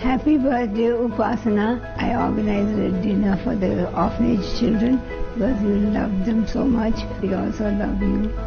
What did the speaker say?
Happy birthday, Upasana. I organized a dinner for the orphanage children because you love them so much. They also love you.